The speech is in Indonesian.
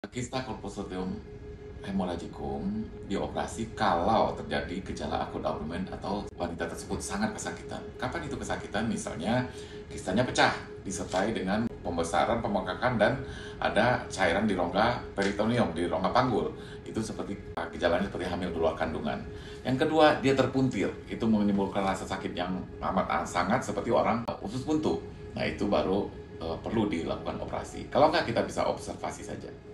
Kista colpozoleum hemorrhagicum dioperasi kalau terjadi gejala akut abdomen atau wanita tersebut sangat kesakitan. Kapan itu kesakitan? Misalnya kistanya pecah disertai dengan pembesaran, pembengkakan, dan ada cairan di rongga peritoneum, di rongga panggul. Itu seperti gejalanya seperti hamil di luar kandungan. Yang kedua, dia terpuntir. Itu menimbulkan rasa sakit yang amat sangat seperti orang usus buntu. Nah, itu baru perlu dilakukan operasi. Kalau nggak, kita bisa observasi saja.